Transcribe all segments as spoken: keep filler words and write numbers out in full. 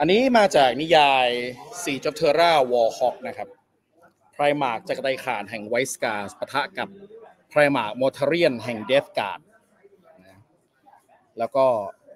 อันนี้มาจากนิยายซีจอฟเทอร่าวอลฮอคนะครับไพรมาร์กจักรไดข่านแห่งไวส์การ์ปะทะกับไพรมาร์กมอร์ทาเรียนแห่งเดฟการ์ดแล้วก็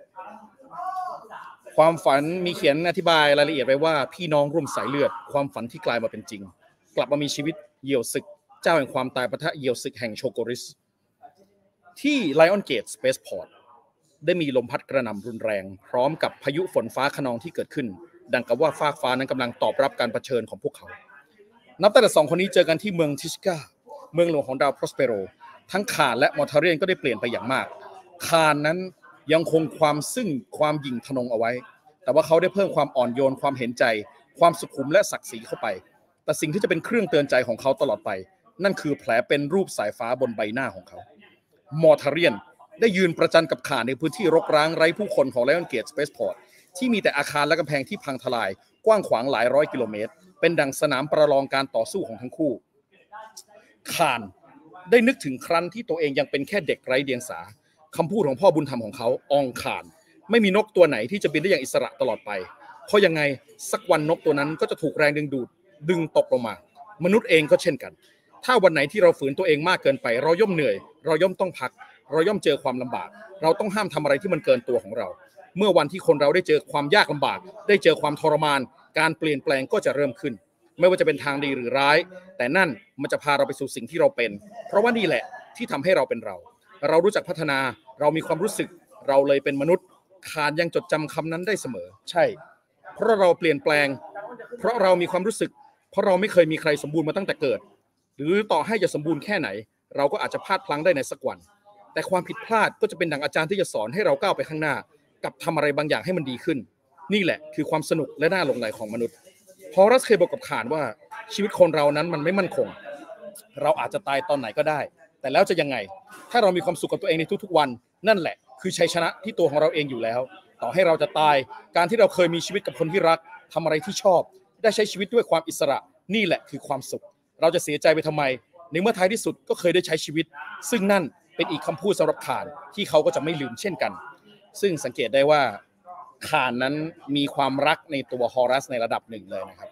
ความฝันมีเขียนอธิบายรายละเอียดไว้ว่าพี่น้องร่วมสายเลือดความฝันที่กลายมาเป็นจริงกลับมามีชีวิตเหยี่ยวศึกเจ้าแห่งความตายปะทะเหยี่ยวศึกแห่งโชโกริสที่ไลออนเกตสเปซพอร์ตได้มีลมพัดกระหน่ำรุนแรงพร้อมกับพายุฝนฟ้าคะนองที่เกิดขึ้นดังกับว่าฟากฟ้านั้นกำลังตอบรับการเผชิญของพวกเขานับตั้งแต่สองคนนี้เจอกันที่เมืองทิสกาเมืองหลวงของดาวโพรสเปโรทั้งคานและมอร์ทาเรียนก็ได้เปลี่ยนไปอย่างมากคานนั้นยังคงความซึ่งความหยิ่งทะนงเอาไว้แต่ว่าเขาได้เพิ่มความอ่อนโยนความเห็นใจความสุขุมและศักดิ์ศรีเข้าไปแต่สิ่งที่จะเป็นเครื่องเตือนใจของเขาตลอดไปนั่นคือแผลเป็นรูปสายฟ้าบนใบหน้าของเขามอร์ทาเรียนได้ยืนประจันกับข่านในพื้นที่รกร้างไร้ผู้คนของไลออนเกตสเปซพอร์ตที่มีแต่อาคารและกำแพงที่พังทลายกว้างขวางหลายร้อยกิโลเมตรเป็นดังสนามประลองการต่อสู้ของทั้งคู่ข่านได้นึกถึงครั้นที่ตัวเองยังเป็นแค่เด็กไร้เดียงสาคำพูดของพ่อบุญธรรมของเขาอองข่านไม่มีนกตัวไหนที่จะบินได้อย่างอิสระตลอดไปเพราะยังไงสักวันนกตัวนั้นก็จะถูกแรงดึงดูดดึงตกลงมามนุษย์เองก็เช่นกันถ้าวันไหนที่เราฝืนตัวเองมากเกินไปเราย่อมเหนื่อยเราย่อมต้องพักเราย่อมเจอความลำบากเราต้องห้ามทำอะไรที่มันเกินตัวของเราเมื่อวันที่คนเราได้เจอความยากลำบากได้เจอความทรมานการเปลี่ยนแปลงก็จะเริ่มขึ้นไม่ว่าจะเป็นทางดีหรือร้ายแต่นั่นมันจะพาเราไปสู่สิ่งที่เราเป็นเพราะว่านี่แหละที่ทำให้เราเป็นเราเรารู้จักพัฒนาเรามีความรู้สึกเราเลยเป็นมนุษย์ข่านยังจดจำคำนั้นได้เสมอใช่เพราะเราเปลี่ยนแปลงเพราะเรามีความรู้สึกเพราะเราไม่เคยมีใครสมบูรณ์มาตั้งแต่เกิดหรือต่อให้จะสมบูรณ์แค่ไหนเราก็อาจจะพลาดพลั้งได้ในสักวันแต่ความผิดพลาดก็จะเป็นดั่งอาจารย์ที่จะสอนให้เราก้าวไปข้างหน้ากับทำอะไรบางอย่างให้มันดีขึ้นนี่แหละคือความสนุกและน่าหลงใหลของมนุษย์ฮอรัสเคยบอกกับข่านว่าชีวิตคนเรานั้นมันไม่มั่นคงเราอาจจะตายตอนไหนก็ได้แต่แล้วจะยังไงถ้าเรามีความสุขกับตัวเองในทุกๆวันนั่นแหละคือชัยชนะที่ตัวของเราเองอยู่แล้วต่อให้เราจะตายการที่เราเคยมีชีวิตกับคนที่รักทำอะไรที่ชอบได้ใช้ชีวิตด้วยความอิสระนี่แหละคือความสุขเราจะเสียใจไปทำไมในเมื่อท้ายที่สุดก็เคยได้ใช้ชีวิตซึ่งนั่นเป็นอีกคำพูดสำหรับข่านที่เขาก็จะไม่ลืมเช่นกันซึ่งสังเกตได้ว่าข่านนั้นมีความรักในตัวฮอรัสในระดับหนึ่งเลยนะครับ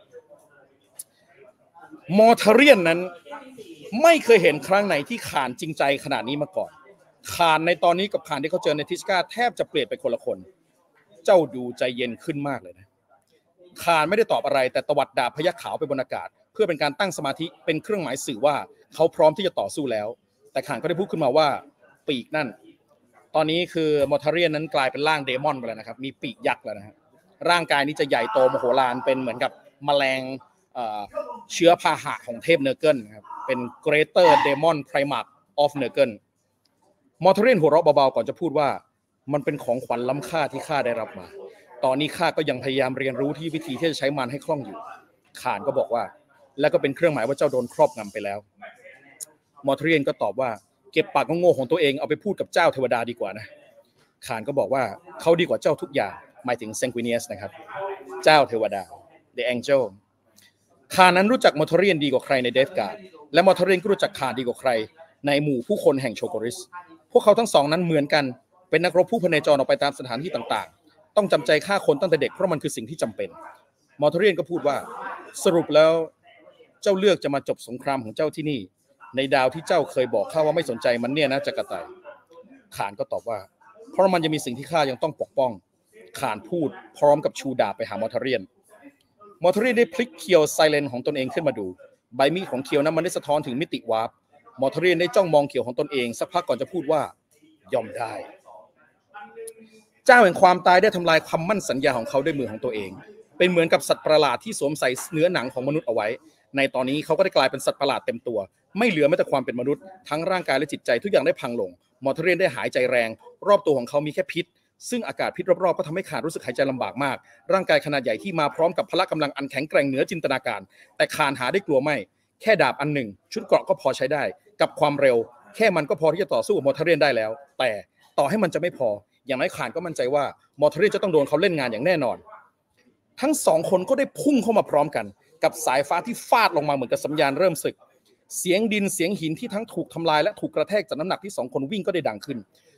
มอร์ทาเรียนนั้นไม่เคยเห็นครั้งไหนที่ข่านจริงใจขนาดนี้มาก่อนข่านในตอนนี้กับข่านที่เขาเจอในทิสกาแทบจะเปลี่ยนไปคนละคนเจ้าดูใจเย็นขึ้นมากเลยนะข่านไม่ได้ตอบอะไรแต่ตวัดดาบพยัคฆ์ขาวไปบนอากาศเพื่อเป็นการตั้งสมาธิเป็นเครื่องหมายสื่อว่าเขาพร้อมที่จะต่อสู้แล้วแต่ข่านก็ได้พูดขึ้นมาว่าปีกนั่นตอนนี้คือมอร์ทาเรียนนั้นกลายเป็นร่างเดมอนไปแล้วนะครับมีปีกยักษ์แล้วนะฮะร่างกายนี้จะใหญ่โตมโหฬารเป็นเหมือนกับแมลงเชื้อพาหะของเทพเนอร์เกิลครับเป็น Greater Demon Primarch of Nurgle มอร์ทาเรียนหัวเราะเบาๆก่อนจะพูดว่ามันเป็นของขวัญล้ำค่าที่ข้าได้รับมาตอนนี้ข้าก็ยังพยายามเรียนรู้ที่วิธีที่จะใช้มันให้คล่องอยู่ข่านก็บอกว่าแล้วก็เป็นเครื่องหมายว่าเจ้าโดนครอบงำไปแล้วมอร์ทาเรียนก็ตอบว่าเก็บปากโง่ของตัวเองเอาไปพูดกับเจ้าเทวดาดีกว่านะข่านก็บอกว่าเขาดีกว่าเจ้าทุกอย่างหมายถึงเซงควิเนียสนะครับเจ้าเทวดา The Angel ข่านนั้นรู้จักมอร์ทาเรียนดีกว่าใครในเดฟการ์ดและมอร์ทาเรียนก็รู้จักข่านดีกว่าใครในหมู่ผู้คนแห่งโชโกริสพวกเขาทั้งสองนั้นเหมือนกันเป็นนักรบผู้พเนจรออกไปตามสถานที่ต่างๆต้องจำใจฆ่าคนตั้งแต่เด็กเพราะมันคือสิ่งที่จำเป็นมอร์ทาเรียนก็พูดว่าสรุปแล้วเจ้าเลือกจะมาจบสงครามของเจ้าที่นี่ในดาวที่เจ้าเคยบอกข้าว่าไม่สนใจมันเนี่ยนะจักรไตข่านก็ตอบว่าเพราะมันยังมีสิ่งที่ข้ายังต้องปกป้องข่านพูดพร้อมกับชูดาบไปหามอร์ทาเรียนมอร์ทาเรียนได้พลิกเคียวไซเลนของตนเองขึ้นมาดูใบมีดของเคียวนั้นมันได้สะท้อนถึงมิติวาร์ปมอร์ทาเรียนได้จ้องมองเคียวของตนเองสักพักก่อนจะพูดว่ายอมได้เจ้าแห่งความตายได้ทำลายคำมั่นสัญญาของเขาด้วยมือของตัวเองเป็นเหมือนกับสัตว์ประหลาดที่สวมใส่เนื้อหนังของมนุษย์เอาไว้ในตอนนี้เขาก็ได้กลายเป็นสัตว์ประหลาดเต็มตัวไม่เหลือแม้แต่ความเป็นมนุษย์ทั้งร่างกายและจิตใจทุกอย่างได้พังลงมอร์ทาเรียนได้หายใจแรงรอบตัวของเขามีแค่พิษซึ่งอากาศพิษรอบๆก็ทำให้ข่านรู้สึกหายใจลำบากมากร่างกายขนาดใหญ่ที่มาพร้อมกับพละกำลังอันแข็งแกร่งเหนือจินตนาการแต่ข่านหาได้กลัวไม่แค่ดาบอันหนึ่งชุดเกราะก็พอใช้ได้กับความเร็วแค่มันก็พอที่จะต่อสู้กับมอร์ทาเรียนได้แล้วแต่ต่อให้มันจะไม่พออย่างน้อยข่านก็มั่นใจว่ามอร์ทาเรียนจะต้องโดนเขาเล่นงานอย่างแน่นอนทั้งสองคนก็ได้พุ่งเข้ามาพร้อมกันกับสายฟ้าที่ฟาดลงมาเหมือนกับสัญญาณเริ่มศึกเสียงดินเสียงหินที่ทั้งถูกทำลายและถูกกระแทกจากน้ำหนักที่สองคนวิ่งก็ได้ดังขึ้น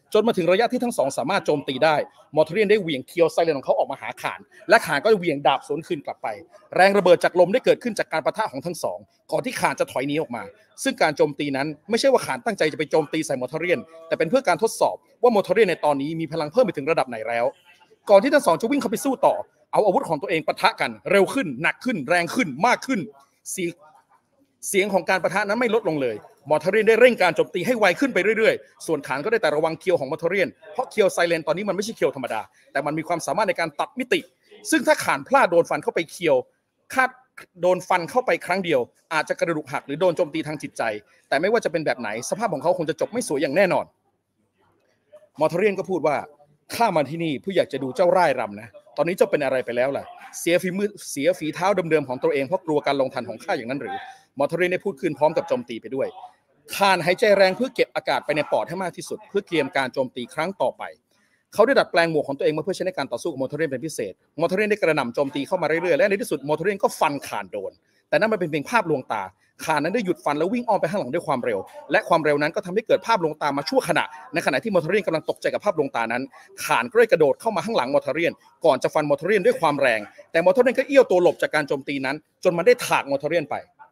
จนมาถึงระยะที่ทั้งสองสามารถโจมตีได้มอร์เทเรียนได้เหวี่ยงเคียวไซเลนของเขาออกมาหาข่านและข่านก็เหวี่ยงดาบสวนคืนกลับไปแรงระเบิดจากลมได้เกิดขึ้นจากการปะทะของทั้งสองก่อนที่ข่านจะถอยหนีออกมาซึ่งการโจมตีนั้นไม่ใช่ว่าข่านตั้งใจจะไปโจมตีใส่มอร์เทเรียนแต่เป็นเพื่อการทดสอบว่ามอร์เทเรียนในตอนนี้มีพลังเพิ่มไปถึงระดับไหนแล้วก่อนที่ทั้งสองจะวิ่งเข้าไปสู้ต่อเอาอาวุธของตัวเองปะทะกันเร็วขึ้นหนักขึ้นแรงขึ้นมากขึ้นเสียงเสียงของการปะทะนั้นไม่ลดลงเลยมอร์เทเรียนได้เร่งการโจมตีให้ไวขึ้นไปเรื่อยๆส่วนข่านก็ได้แต่ระวังเคียวของมอร์เทเรียนเพราะเคียวไซเลนตอนนี้มันไม่ใช่เคียวธรรมดาแต่มันมีความสามารถในการตัดมิติซึ่งถ้าข่านพลาดโดนฟันเข้าไปเคียวคาดโดนฟันเข้าไปครั้งเดียวอาจจะกระดูกหักหรือโดนโจมตีทางจิตใจแต่ไม่ว่าจะเป็นแบบไหนสภาพของเขาคงจะจบไม่สวยอย่างแน่นอนมอร์เทเรียนก็พูดว่าข้ามาที่นี่เพื่ออยากจะดูเจ้าร่ายรำนะตอนนี้เจ้าเป็นอะไรไปแล้วล่ะเสียฝีมือเสียฝีเท้าเดิมๆของตัวเองเพราะกลัวการลงทันของข้าอย่างนั้นหรือมอร์เทเรียนได้พูดขึ้นพร้อมกับโจมตีไปด้วยข่านหายใจแรงเพื่อเก็บอากาศไปในปอดให้มากที่สุดเพื่อเตรียมการโจมตีครั้งต่อไปเขาได้ดัดแปลงหมวกของตัวเองมาเพื่อใช้ในการต่อสู้กับมอร์เทเรียนเป็นพิเศษมอร์เทเรียนได้กระหน่ำโจมตีเข้ามาเรื่อยๆและในที่สุดมอร์เทเรียนก็ฟันข่านโดนแต่นั่นมันเป็นเพียงภาพลวงตาข่านนั้นได้หยุดฟันแล้ววิ่งอ้อมไปข้างหลังด้วยความเร็วและความเร็วนั้นก็ทำให้เกิดภาพลวงตามาชั่วขณะในขณะที่มอร์เทเรียนกำลังตกใจกับภาพลวงตานั้นข่านก็ได้กระโดดเข้ามาข้างหลังมอร์เทเรียนก่อนจะฟันมอร์เทเรียนด้วยความแรงแต่มอร์เทเรียนก็เอี้ยวตัวหลบจากการโจมตีนั้นจนมันได้ถากมอร์เทเรียนไป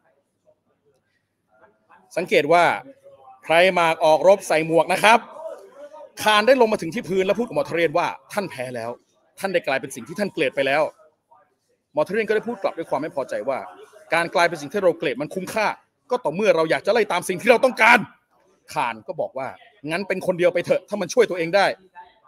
สังเกตว่าใครมาออกรบใส่หมวกนะครับข่านได้ลงมาถึงที่พื้นแล้วพูดกับมอร์เทเรียนว่าท่านแพ้แล้วท่านได้กลายเป็นสิ่งที่ท่านเกลียดไปแล้วมอร์เทเรียนก็ได้พูดกลับด้วยความไม่พอใจว่าการกลายเป็นสิ่งที่เราเกลียดมันคุ้มค่าก็ต่อเมื่อเราอยากจะไล่ตามสิ่งที่เราต้องการข่านก็บอกว่างั้นเป็นคนเดียวไปเถอะถ้ามันช่วยตัวเองได้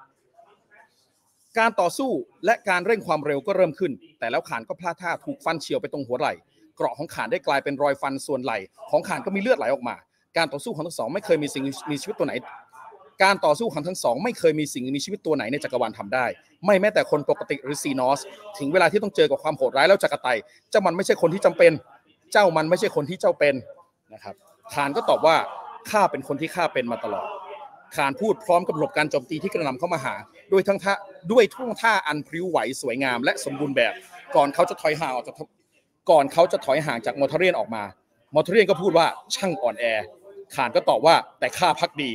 การต่อสู้และการเร่งความเร็วก็เริ่มขึ้นแต่แล้วข่านก็พลาดท่าถูกฟันเฉียวไปตรงหัวไหล่เกราะของข่านได้กลายเป็นรอยฟันส่วนไหล่ของข่านก็มีเลือดไหลออกมาการต่อสู้ของทั้งสองไม่เคยมีสิ่งมีชีวิตตัวไหนการต่อสู้ของทั้งสองไม่เคยมีสิ่งมีชีวิตตัวไหนในจักรวาลทำได้ไม่แม้แต่คนปกติหรือซีนอสถึงเวลาที่ต้องเจอกับความโหดร้ายแล้วจักรไตเจ้ามันไม่ใช่คนที่จำเป็นเจ้ามันไม่ใช่คนที่เจ้าเป็นนะครับข่านก็ตอบว่าข้าเป็นคนที่ข้าเป็นมาตลอดข่านพูดพร้อมกับหลบการโจมตีที่กระหน่ำเข้ามาหาด้วยทั้งท่าด้วยท่วงท่าอันพริ้วไหวสวยงามและสมบูรณ์แบบก่อนเขาจะถอยห่างออกจากก่อนเขาจะถอยห่างจากมอร์เทเรียนออกมามอร์เทเรียนก็พูดว่าช่างอ่อนแอข่านก็ตอบว่าแต่ข้าพักดี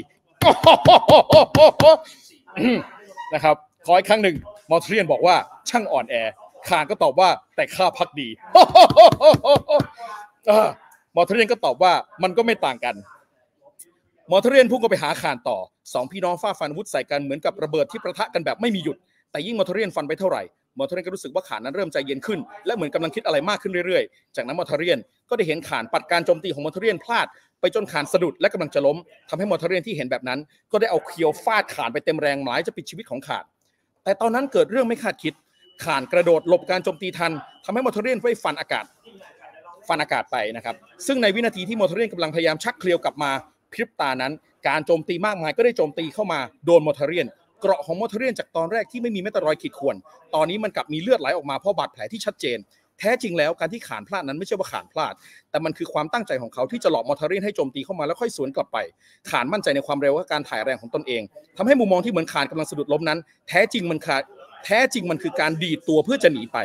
นะครับขออีกครั้งหนึ่งมอร์เทเรียนบอกว่าช่างอ่อนแอข่านก็ตอบว่าแต่ข้าพักดีมอร์เทเรียนก็ตอบว่ามันก็ไม่ต่างกันมอร์เทเรียนพุ่งเข้าไปหาข่านต่อสองพี่น้องฟาดฟันอาวุธใส่กันเหมือนกับระเบิดที่ประทะกันแบบไม่มีหยุดแต่ยิ่งมอร์เทเรียนฟันไปเท่าไหร่มอร์เทเรียนก็รู้สึกว่าข่านนั้นเริ่มใจเย็นขึ้นและเหมือนกำลังคิดอะไรมากขึ้นเรื่อยๆจากนั้นมอร์เทเรียนก็ได้เห็นข่านปัดการโจมตีของมอร์เทเรียนพลาดไปจนข่านสะดุดและกำลังจะล้มทำให้มอร์เทเรียนที่เห็นแบบนั้นก็ได้เอาเคียวฟาดข่านไปเต็มแรงหมายจะปิดชีวิตของข่านแต่ตอนนั้นเกิดเรื่องไม่คาดคิดข่านกระโดดหลบการโจมตีทันทำให้มอร์เทเรียนไปฟันอากาศฟันอากาศไปนะครับซึ่งในวินาทีที่มอร์เทเรียนกำลังพยายามชักเคียวกลับมาพริบตานั้นการโจมตีมากมายก็ได้โจมตีเข้ามาโดนมอร์เทเรียนเกราะของมอร์เทเรียนจากตอนแรกที่ไม่มีแม้แต่รอยขีดข่วนตอนนี้มันกลับมีเลือดไหลออกมาเพราะบาดแผลที่ชัดเจนแท้จริงแล้วการที่ข่านพลาดนั้นไม่ใช่ว่าข่านพลาดแต่มันคือความตั้งใจของเขาที่จะหลอกมอร์เทเรียนให้โจมตีเข้ามาแล้วค่อยสวนกลับไปข่านมั่นใจในความเร็วและการถ่ายแรงของตนเองทำให้มุมมองที่เหมือนข่านกำลังสะดุดล้มนั้นแท้จริงมันขาดแท้จริงมันคือการดีดตัวเพื่อจะหนีไป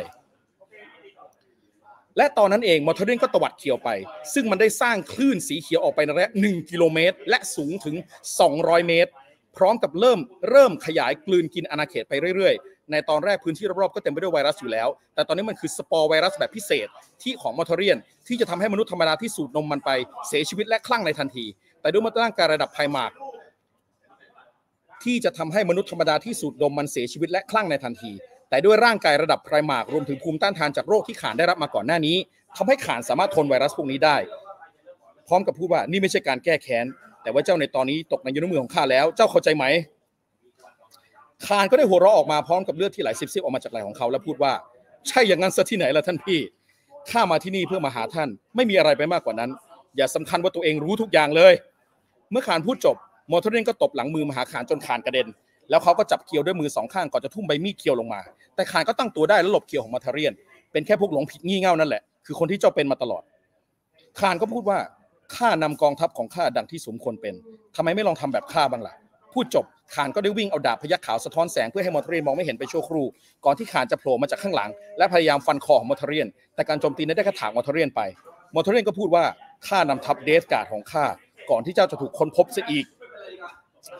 และตอนนั้นเองมอร์เทเรียนก็ตวัดเขียวไปซึ่งมันได้สร้างคลื่นสีเขียวออกไปในระยะหนึ่งกิโลเมตรและสูงถึงสองร้อยเมตรพร้อมกับเริ่มเริ่มขยายกลืนกินอาณาเขตไปเรื่อยๆในตอนแรกพื้นที่รอบๆก็เต็มไปด้วยไวรัสอยู่แล้วแต่ตอนนี้มันคือสปอร์ไวรัสแบบพิเศษที่ของมอร์เทเรียนที่จะทำให้มนุษย์ธรรมดาที่สูดนมมันไปเสียชีวิตและคลั่งในทันทีแต่ด้วยมาตรการระดับไพรมาร์กที่จะทำให้มนุษย์ธรรมดาที่สูดนมมันเสียชีวิตและคลั่งในทันทีแต่ด้วยร่างกายระดับไพรมาร์กรวมถึงภูมิต้านทานจากโรคที่ข่านได้รับมาก่อนหน้านี้ทำให้ข่านสามารถทนไวรัสพวกนี้ได้พร้อมกับพูดว่านี่ไม่ใช่การแก้แค้นแต่ว่าเจ้าในตอนนี้ตกในยุทธมือของข้าแล้วเจ้าเข้าใจไหมข่านก็ได้หัวเราะออกมาพร้อมกับเลือดที่ไหลซิบๆออกมาจากไหล่ของเขาแล้วพูดว่าใช่อย่างนั้นซะที่ไหนล่ะท่านพี่ข้ามาที่นี่เพื่อมาหาท่านไม่มีอะไรไปมากกว่านั้นอย่าสำคัญว่าตัวเองรู้ทุกอย่างเลยเมื่อข่านพูดจบมอร์เทเรียนก็ตบหลังมือมาหาข่านจนข่านกระเด็นแล้วเขาก็จับเคียวด้วยมือสองข้างก่อนจะทุ่มใบมีดเคียวลงมาแต่ข่านก็ตั้งตัวได้และหลบเคียวของมอร์เทเรียนเป็นแค่พวกหลงผิดงี่เง่านั่นแหละคือคนที่เจ้าเป็นมาตลอดข่านก็พูดว่าข้านำกองทัพของข้าดังที่สมควรเป็นทำไมไม่ลองทำแบบข้าบ้างล่ะพูดจบข่านก็ได้วิ่งเอาดาบพยัคฆ์ขาวสะท้อนแสงเพื่อให้มอร์เทเรียนมองไม่เห็นไปชั่วครู่ก่อนที่ข่านจะโผล่มาจากข้างหลังและพยายามฟันคอของมอร์เทเรียนแต่การโจมตีนั้นได้กระถางมอร์เทเรียนไปมอร์เทเรียนก็พูดว่าข้านำทัพเดธการ์ดของข้าก่อนที่เจ้าจะถูกค้นพบซะอีก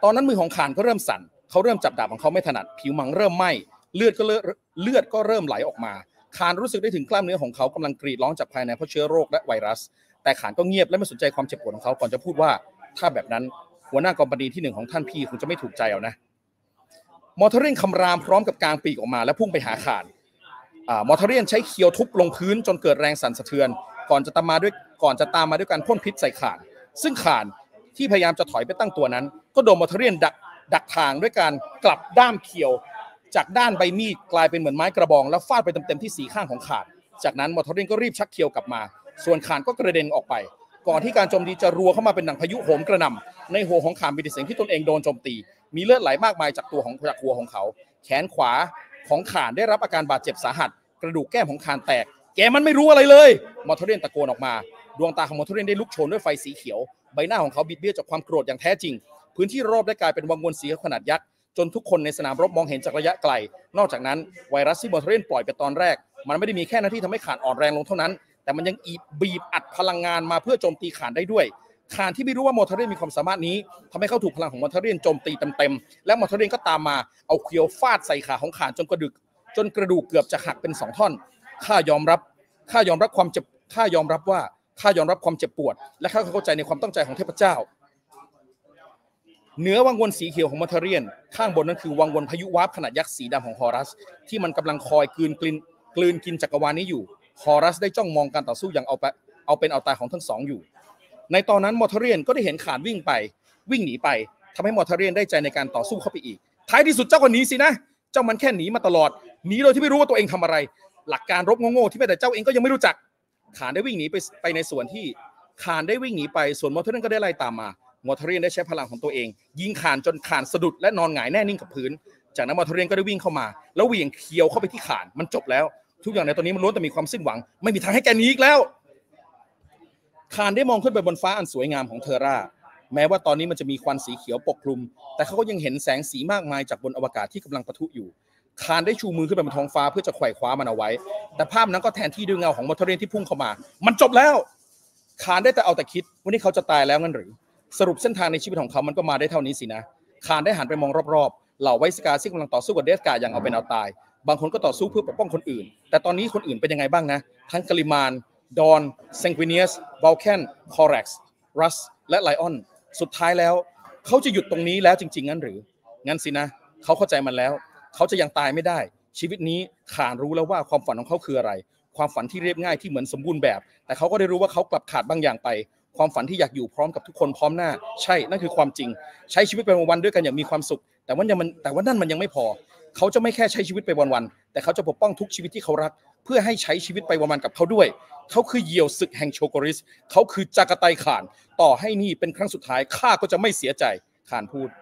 ตอนนั้นมือของข่านก็เริ่มสั่นเขาเริ่มจับดาบของเขาไม่ถนัดผิวหนังเริ่มไหม้เลือดก็เลือดก็เริ่มไหลออกมาข่านรู้สึกได้ถึงกล้ามเนื้อของเขากำลังกรีดร้องจากภายในเพราะเชื้อโรคและไวรัสแต่ข่านก็เงียบและไม่สนใจความเจ็บปวดของเขาก่อนจะพูดว่าถ้าแบบนั้นหัวหน้ากองบัญชีที่หนึ่งของท่านพี่คงจะไม่ถูกใจเอานะมอเทเรียนคำรามพร้อมกับกางปีกออกมาและพุ่งไปหาข่านมอเทเรียนใช้เคียวทุบลงพื้นจนเกิดแรงสั่นสะเทือนก่อนจะตามมาด้วยก่อนจะตามมาด้วยการพ่นพิษใส่ข่านซึ่งข่านที่พยายามจะถอยไปตั้งตัวนั้นก็โดนมอเทเรียนดักดักทางด้วยการกลับด้ามเคียวจากด้านใบมีดกลายเป็นเหมือนไม้กระบองแล้วฟาดไปเต็มๆที่สีข้างของข่านจากนั้นมอเทเรียนก็รีบชักเคียวกลับมาส่วนข่านก็กระเด็นออกไปก่อนที่การโจมตีจะรัวเข้ามาเป็นหนังพายุโหมกระหน่ำในหัวของข่านมีแต่เสียงที่ตนเองโดนโจมตีมีเลือดไหลมากมายจากตัวของจากหัวของเขาแขนขวาของข่านได้รับอาการบาดเจ็บสาหัสกระดูกแก้มของข่านแตกแกมันไม่รู้อะไรเลยมอเทเรียนตะโกนออกมาดวงตาของมอเทเรียนได้ลุกโชนด้วยไฟสีเขียวใบหน้าของเขาบิดเบี้ยวจากความโกรธอย่างแท้จริงพื้นที่รอบได้กลายเป็นวังวนสีขนาดยักษ์จนทุกคนในสนามรบมองเห็นจากระยะไกลนอกจากนั้นไวรัสที่มอเทเรียนปล่อยไปตอนแรกมันไม่ได้มีแค่หน้าที่ทำให้ข่านอ่อนแรงลงเท่านั้นแต่มันยังบีบอัดพลังงานมาเพื่อโจมตีข่านได้ด้วยข่านที่ไม่รู้ว่ามอเทเรียนมีความสามารถนี้ทำให้เขาถูกพลังของมอเทเรียนโจมตีเต็มๆและมอเทเรียนก็ตามมาเอาเคียวฟาดใส่ขาของข่านจนกระดูกจนกระดูกเกือบจะหักเป็นสองท่อนข้ายอมรับข้ายอมรับความเจ็บข้ายอมรับว่าข้ายอมรับความเจ็บปวดและข้าเข้าใจในความตั้งใจของเทพเจ้าเหนือวังวนสีเขียวของมอเทเรียนข้างบนนั้นคือวังวนพายุวาร์ปขนาดยักษ์สีดำของฮอรัสที่มันกำลังคอยกลืนกลืนกลืนกินจักรวาลนี้อยู่ฮอรัสได้จ้องมองการต่อสู้อย่างเอาไปเอาเป็นเอาตายของทั้งสองอยู่ในตอนนั้นมอเทเรียนก็ได้เห็นข่านวิ่งไปวิ่งหนีไปทำให้มอเทเรียนได้ใจในการต่อสู้เข้าไปอีกท้ายที่สุดเจ้าก็หนีสินะเจ้ามันแค่หนีมาตลอดหนีโดยที่ไม่รู้ว่าตัวเองทำอะไรหลักการรบโง่ๆที่แม้แต่เจ้าเองก็ยังไม่รู้จักข่านได้วิ่งหนีไปไปในส่วนที่ข่านได้วิ่งหนีไปส่วนมอเทเรียนก็ได้ไล่ตามมามอเทเรียนได้ใช้พลังของตัวเองยิงข่านจนข่านสะดุดและนอนหงายแน่นิ่งกับพื้นจากนั้นมอเทเรียนก็ได้วิ่งเข้ามาแล้วเหวี่ยงเคียวเข้าไปที่ข่านมันจบแล้วทุกอย่างในตอนนี้มันล้วนแต่มีความสิ้นหวังไม่มีทางให้แกหนีอีกแล้วข่านได้มองขึ้นไปบนฟ้าอันสวยงามของเทอร่าแม้ว่าตอนนี้มันจะมีควันสีเขียวปกคลุมแต่เขาก็ยังเห็นแสงสีมากมายจากบนอวกาศที่กำลังปะทุอยู่ข่านได้ชูมือขึ้นไปบนท้องฟ้าเพื่อจะไขว่คว้ามันเอาไว้แต่ภาพนั้นก็แทนที่ด้วยเงาของมอเทเรียนที่พุ่งเข้ามามันจบแล้วข่านได้แต่เอาแต่คิดว่านี่เขาจะตายแล้วงั้นหรือสรุปเส้นทางในชีวิตของเขามันก็มาได้เท่านี้สินะข่านได้หันไปมองรอบๆเหล่าไวสกาที่กำลังต่อสู้กับเดสกาอย่างเอาเป็นเอาตายบางคนก็ต่อสู้เพื่อปกป้องคนอื่นแต่ตอนนี้คนอื่นเป็นยังไงบ้างนะทั้งกลิมานดอนเซงควิเนียสบอลแคนคอรักซ์รัสและไลออนสุดท้ายแล้วเขาจะหยุดตรงนี้แล้วจริงๆงั้นหรืองั้นสินะเขาเข้าใจมันแล้วเขาจะยังตายไม่ได้ชีวิตนี้ข่านรู้แล้วว่าความฝันของเขาคืออะไรความฝันที่เรียบง่ายที่เหมือนสมบูรณ์แบบแต่เขาก็ได้รู้ว่าเขากลับขาดบางอย่างไปความฝันที่อยากอยู่พร้อมกับทุกคนพร้อมหน้าใช่นั่นคือความจริงใช้ชีวิตไปวันๆด้วยกันอย่างมีความสุขแต่ว่ายังมันแต่ว่านั่นมันยังไม่พอเขาจะไม่แค่ใช้ชีวิตไปวันๆแต่เขาจะปกป้องทุกชีวิตที่เขารักเพื่อให้ใช้ชีวิตไปวันๆกับเขาด้วยเขาคือเหยี่ยวศึกแห่งโชโกริสเขาคือจากาไตข่านต่อให้นี่เป็นครั้งสุดท้ายข้าก็จะไม่เสียใจข่านพูด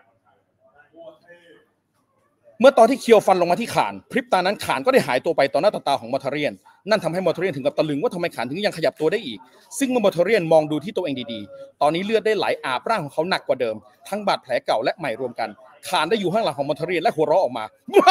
เมื่อตอนที่เคียวฟันลงมาที่ข่านพริบตานั้นข่านก็ได้หายตัวไปต่อหน้าต่อตาของมอเทเรียนนั่นทำให้มอเทเรียนถึงกับตะลึงว่าทำไมข่านถึงยังขยับตัวได้อีกซึ่งเมื่อมอเทเรียนมองดูที่ตัวเองดีๆตอนนี้เลือดได้ไหลอาบร่างของเขาหนักกว่าเดิมทั้งบาดแผลเก่าและใหม่รวมกันข่านได้อยู่ข้างหลังของมอเทเรียนและหัวเราะออกมา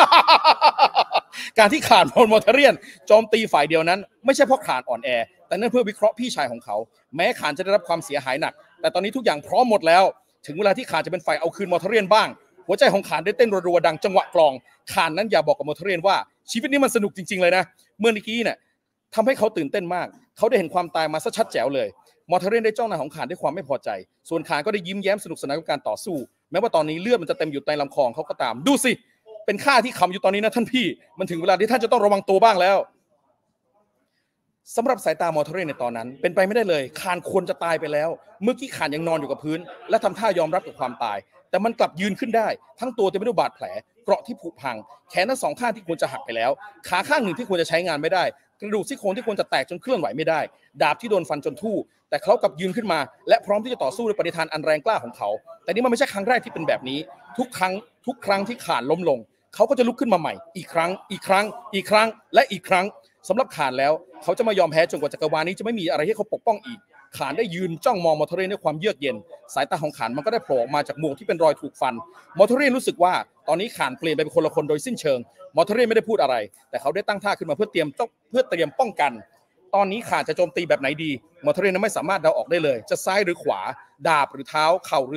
การที่ข่านมอเทเรียนโจมตีฝ่ายเดียวนั้นไม่ใช่เพราะข่านอ่อนแอแต่นั่นเพื่อวิเคราะห์พี่ชายของเขาแม้ข่านจะได้รับความเสียหายหนักแต่ตอนนี้ทุกอย่างพร้อมหมดแล้วถึงเวลาที่ข่านจะเป็นฝ่ายเอาคืนมอเทเรียนบ้างหัวใจของข่านได้เต้นรัวๆดังจังหวะกลองข่านนั้นอย่าบอกกับมอเทเรียนว่าชีวิตนี้มันสนุกจริงๆเลยนะเมื่อกี้เนี่ยทำให้เขาตื่นเต้นมากเขาได้เห็นความตายมาซะชัดแจ๋วเลยมอเทเรียนได้จ้องหน้าของข่านด้วยความไม่พอใจส่วนข่านก็ได้ยิ้มแย้มสนุกสนานกับการต่อสู้แม้ว่าตอนนี้เลือดมันจะเต็มอยู่ในลำคอเขาก็ตามดูสิเป็นข้าที่ขำอยู่ตอนนี้นะท่านพี่มันถึงเวลาที่ท่านจะต้องระวังตัวบ้างแล้วสำหรับสายตามอเทเรียนในตอนนั้นเป็นไปไม่ได้เลยข่านควรจะตายไปแล้วเมื่อกี้ข่านยังนอนอยู่กับพื้นและทำท่ายอมรับกับความตายแต่มันกลับยืนขึ้นได้ทั้งตัวเต็มไปด้วยบาดแผลเกราะที่ผุพังแขนทั้งสองข้างที่ควรจะหักไปแล้วขาข้างหนึ่งที่ควรจะใช้งานไม่ได้กระดูกซี่โครงที่ควรจะแตกจนเคลื่อนไหวไม่ได้ดาบที่โดนฟันจนทู่แต่เขากลับยืนขึ้นมาและพร้อมที่จะต่อสู้ด้วยปณิธานอันแรงกล้าของเขาแต่นี่มันไม่ใช่ครั้งแรกที่เป็นแบบนี้ทุกครั้งทุกครั้งที่ข่านล้มลงเขาก็จะลุกขึ้นมาใหม่อีกครั้งอีกครั้งอีกครั้งและอีกครั้งสำหรับข่านแล้วเขาจะไม่ยอมแพ้จนกว่าจักรวาลนี้จะไม่มีอะไรให้เขาปกป้องอีกข่านได้ยืนจ้องมองมอเทเรียนด้วยความเยือกเย็นสายตาของข่านมันก็ได้โผล่ออกมาจากหมวกที่เป็นรอยถูกฟันมอเทเรียนรู้สึกว่าตอนนี้ข่านเปลี่ยนไปเป็นคนละคนโดยสิ้นเชิงมอเทเรียนไม่ได้พูดอะไรแต่เขาได้ตั้งท่าขึ้นมาเพื่อเตรียมเพื่อเตรียมป้องกันตอนนี้ข่านจะโจมตีแบบไหนดีมอเทเรียนไม่สามารถเดาออกได้เลยจะซ้ายหรือขวาดาบหรือเท้าเข่าหรือศอก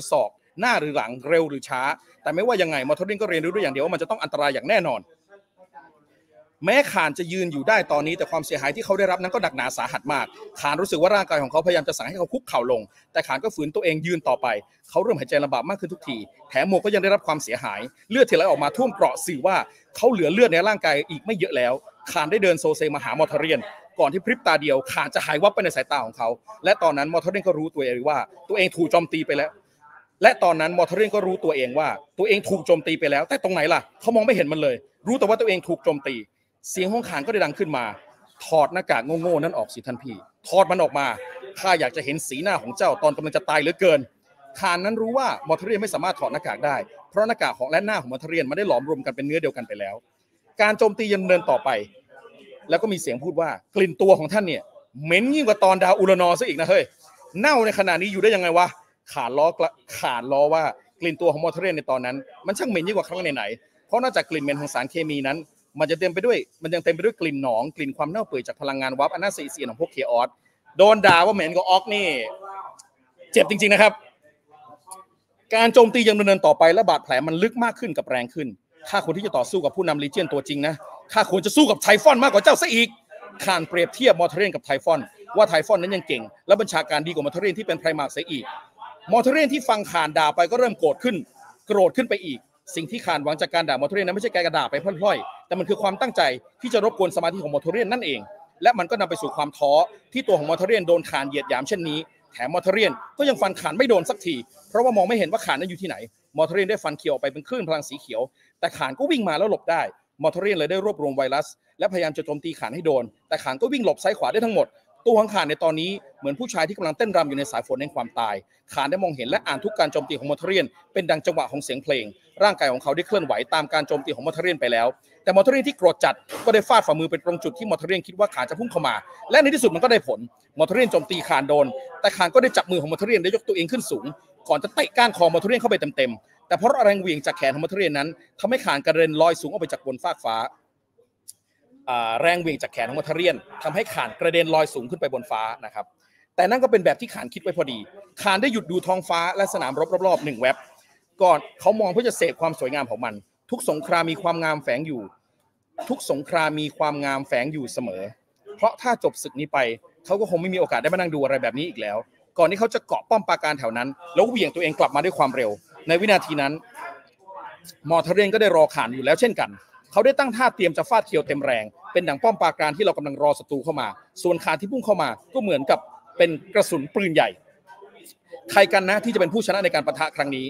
หน้าหรือหลังเร็วหรือช้าแต่ไม่ว่ายังไงมอร์ทเรียนก็เรียนรู้ด้วยอย่างเดียวว่ามันจะต้องอันตรายอย่างแน่นอนแม้ข่านจะยืนอยู่ได้ตอนนี้แต่ความเสียหายที่เขาได้รับนั้นก็หนักหนาสาหัสมากข่านรู้สึกว่าร่างกายของเขาพยายามจะสั่งให้เขาคุกเข่าลงแต่ข่านก็ฝืนตัวเองยืนต่อไปเขาเริ่มหายใจลำบากมากขึ้นทุกทีแถมหมวกก็ยังได้รับความเสียหายเลือดที่ไหลออกมาท่วมเกราะสื่อว่าเขาเหลือเลือดในร่างกายอีกไม่เยอะแล้วข่านได้เดินโซเซมาหามอร์ทเรียนก่อนที่พริบตาเดียวข่านจะหายวับไปในสายตาของเขาและตอนนั้นมอร์ทเรียนก็รู้ตัวเองว่าตัวเองถูกโจมตีไปแล้วและตอนนั้นมอร์ทเรียนก็รู้ตัวเองว่าตัวเองถูกโจมตีไปแล้วแต่ตรงไหนล่ะเขามองไม่เห็นมันเลยรู้แต่ว่าตัวเองถูกโจมตีเสียงของข่านก็ได้ดังขึ้นมาถอดหน้ากากโง่ๆนั้นออกสิท่านพี่ถอดมันออกมาข้าอยากจะเห็นสีหน้าของเจ้าตอนกำลังจะตายเหลือเกินข่านนั้นรู้ว่ามอร์ทเรียนไม่สามารถถอดหน้ากากได้เพราะหน้ากากของและหน้าของมอร์ทเรียนมันได้หลอมรวมกันเป็นเนื้อเดียวกันไปแล้วการโจมตียังเดินต่อไปแล้วก็มีเสียงพูดว่ากลิ่นตัวของท่านเนี่ยเหม็นยิ่งกว่าตอนดาวอุรานอซะอีกนะเฮ้ยเน่าในขณะนี้อยู่ได้ยังไงวะข่านล้อข่านล้อว่ากลิ่นตัวของมอร์ทเรียนในตอนนั้นมันช่างเหม็นยิ่งกว่าครั้งไหนๆเพราะนอกจากกลิ่นเหม็นของสารเคมีนั้นมันจะเต็มไปด้วยมันยังเต็มไปด้วยกลิ่นหนองกลิ่นความเน่าเปื่อยจากพลังงานวับอันน่าเสียเสียของพวกเคออสโดนด่าว่าเหม็นกว่าออกนี่เจ็บจริงๆนะครับการโจมตียังดำเนินต่อไปและบาดแผลมันลึกมากขึ้นกับแรงขึ้นข้าควรที่จะต่อสู้กับผู้นำลีเจียนตัวจริงนะข้าควรจะสู้กับไทฟอนมากกว่าเจ้าซะอีกข่านเปรียบเทียบมอร์ทเรียนกับไทฟอนว่าไทฟอนนั้นยังเก่งและบัญชาการดีกว่ามอร์ทเรียนที่เป็นไพรมาร์กเสียอีกมอร์ทเรียนที่ฟังข่านด่าไปก็เริ่มโกรธขึ้นโกรธขึ้นไปอีกสิ่งที่ข่านหวังจากการด่ามอร์ทเรียนนั้นไม่ใช่การกระด่าไปพล่อยๆแต่มันคือความตั้งใจที่จะรบกวนสมาธิของมอร์ทเรียนนั่นเองและมันก็นำไปสู่ความท้อที่ตัวของมอร์ทเรียนโดนข่านเหยียดหยามเช่นนี้แถมมอร์ทเรียนก็ยังฟันข่านไม่โดนสักทีเพราะว่ามองไม่เห็นว่าข่านนั้นอยู่ที่ไหนมอร์ทเรียนได้ฟันเขียวออกไปเป็นคลื่นพลังสีเขียวแต่ข่านก็วิ่งมาแล้วหลบได้มอร์ทเรียนเลยได้รวบรวมไวรัสและพยายามจะโจมตีข่านให้โดนแต่ข่านก็วิ่งหลบซ้ายขวาได้ทั้งหมดตัวของข่านในตอนนี้เหมือนผู้ชายที่กำลังเต้นรำอยู่ในสายฝนแห่งความตายข่านได้มองเห็นและอ่านทุกการโจมตีของมอร์ทเรียนเป็นดังจังหวะของเสียงเพลงร่างกายของเขาได้เคลื่อนไหวตามการโจมตีของมอร์ทเรียนไปแล้วแต่มอร์ทเรียนที่โกรธจัดก็ได้ฟาดฝ่ามือเป็นตรงจุดที่มอร์ทเรียนคิดว่าข่านจะพุ่งเข้ามาและในที่สุดมันก็ได้ผลมอร์ทเรียนโจมตีข่านโดนแต่ข่านก็ได้จับมือของมอร์ทเรียนได้ยกตัวเองขึ้นสูงก่อนจะเตะก้านคอมอร์ทเรียนเข้าไปเต็มๆแต่เพราะแรงเหวี่ยงจากแขนของมอร์ทเรียนนั้นทำให้ข่านกระเด็นลอยสูงออกไปจากบนฟากฟ้าแรงเหวี่ยงจากแขนของมอร์ทเรียนทำให้ข่านกระเด็นลอยสูงขึ้นไปบนฟ้านะครับแต่นั่นก็เป็นแบบที่ข่านคิดไว้พอดีข่านได้หยุดดูท้องฟ้าและสนามรบรอบๆหนึ่งแวบก่อนเขามองเพื่อจะเสพความสวยงามของมันทุกสงครามมีความงามแฝงอยู่ทุกสงครามมีความงามแฝงอยู่เสมอเพราะถ้าจบศึกนี้ไปเขาก็คงไม่มีโอกาสได้มานั่งดูอะไรแบบนี้อีกแล้วก่อนที่เขาจะเกาะป้อมปราการแถวนั้นแล้วเหวี่ยงตัวเองกลับมาด้วยความเร็วในวินาทีนั้นมอร์ทเรียนก็ได้รอข่านอยู่แล้วเช่นกันเขาได้ตั้งท่าเตรียมจะฟาดเคียวเต็มแรงเป็นดั่งป้อมปราการที่เรากำลังรอศัตรูเข้ามาส่วนข่านที่พุ่งเข้ามาก็เหมือนกับเป็นกระสุนปืนใหญ่ใครกันนะที่จะเป็นผู้ชนะในการปะทะครั้งนี้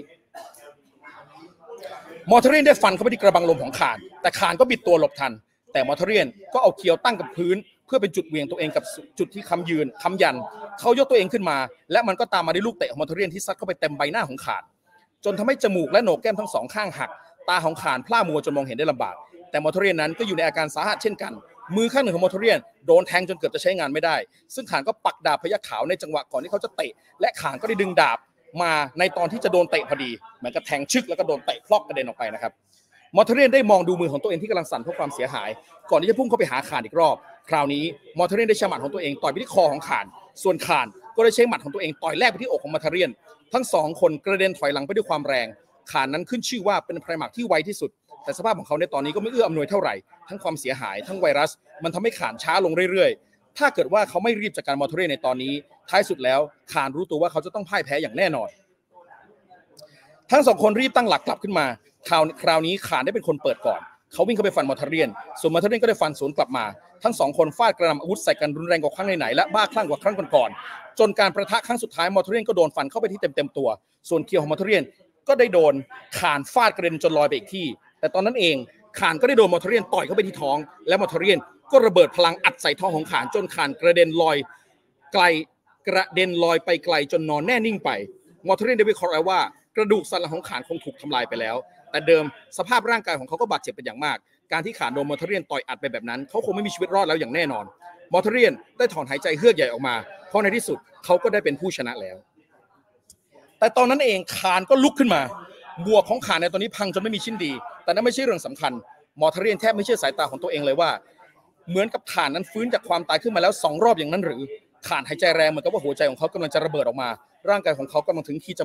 มอร์ทเรียนได้ฟันเข้าไปที่กระบังลมของข่านแต่ข่านก็บิดตัวหลบทันแต่มอร์ทเรียนก็เอาเคียวตั้งกับพื้นเพื่อเป็นจุดเหวี่ยงตัวเองกับจุดที่ค้ำยืนค้ำยันเขายกตัวเองขึ้นมาและมันก็ตามมาด้วยลูกเตะของมอร์ทเรียนที่ซัดเข้าไปเต็มใบหน้าของข่านจนทำให้จมูกและโหนกแก้มทั้งสองข้างหักตาของข่านพร่ามัวจนมองเห็นได้ลำบากแต่มอร์ทเรียนนั้นก็อยู่ในอาการสาหัสเช่นกันมือข้างหนึ่งของมอร์ทเรียนโดนแทงจนเกือบจะใช้งานไม่ได้ซึ่งข่านก็ปักดาบพยัคฆ์ขาวในจังหวะก่อนที่เขาจะเตะและข่านก็ได้ดึงดาบมาในตอนที่จะโดนเตะพอดีเหมือนกับแทงชึกแล้วก็โดนเตะพลอกกระเด็นออกไปนะครับมอร์ทเรียนได้มองดูมือของตัวเองที่กำลังสั่นเพราะความเสียหายก่อนที่จะพุ่งเข้าไปหาข่านอีกรอบคราวนี้มอร์ทเรียนได้ใช้หมัดของตัวเองต่อยไปที่คอของข่านส่วนข่านก็ได้ใช้หมัดของตัวเองต่อยแลกไปที่อกของมอร์ทเรียนทั้งสองคนกระเด็นถอยหลังไปด้วยความแรงข่านนั้นขึ้นชื่อว่าเป็นไพรมาร์กที่ไวที่สุดแต่สภาพของเขาในตอนนี้ก็ไม่เอื้ออำนวยเท่าไหร่ทั้งความเสียหายทั้งไวรัสมันทำให้ข่านช้าลงเรื่อยๆถ้าเกิดว่าเขาไม่รีบจัดการมอร์ทเรียนในตอนนี้ท้ายสุดแล้วข่านรู้ตัวว่าเขาจะต้องพ่ายแพ้อย่างแน่นอนทั้งสองคนรีบตั้งหลักกลับขึ้นมาคราวคราวนี้ข่านได้เป็นคนเปิดก่อนเขาวิ่งเข้าไปฟันมอร์ทเรียนส่วนมอร์ทเรียนก็ได้ฟันสวนกลับมาทั้งสองคนฟาดกระหน่ำอาวุธใส่กันรุนแรงกว่าครั้งไหนๆและบ้าคลั่งกว่าครั้งก่อนๆจนการประทะครั้งสุดท้ายมอร์ทเรียนก็โดนฟันเข้าไปที่เต็มๆตัวส่วนเคียวของมอร์ทเรียนก็ได้โดนข่านฟาดกระเด็นจนลอยไปอีกที่แต่ตอนนั้นเองข่านก็ได้โดนมอร์ทเรียนต่อยเข้าไปที่ท้องและมอร์ทเรียนก็ระเบิดพลังอัดใส่ท้องของข่านจนข่านกระเด็นลอยไกลกระเด็นลอยไปไกลจนนอนแน่นิ่งไปมอร์ทเรียนได้วิเคราะห์ว่ากระดูกสันหลังของข่านคงถูกทำลายไปแล้วแต่เดิมสภาพร่างกายของเขาก็บาดเจ็บเป็นอย่างมากการที่ข่านโดนมอร์ทเรียนต่อยอัดไปแบบนั้นเขาคงไม่มีชีวิตรอดแล้วอย่างแน่นอนมอร์ทเรียนได้ถอนหายใจเฮือกใหญ่ออกมาเพราะในที่สุดเขาก็ได้เป็นผู้ชนะแล้วแต่ตอนนั้นเองข่านก็ลุกขึ้นมาบวกของข่านในตอนนี้พังจนไม่มีชิ้นดีแต่นั่นไม่ใช่เรื่องสำคัญมอร์ทเรียนแทบไม่เชื่อสายตาของตัวเองเลยว่าเหมือนกับข่านนั้นฟื้นจากความตายขึ้นมาแล้วสองรอบอย่างนั้นหรือข่านหายใจแรงเหมือนกับว่าหัวใจของเขากำลังจะระเบิดออกมาร่างกายของเขากำลังถึงขีดจำกัด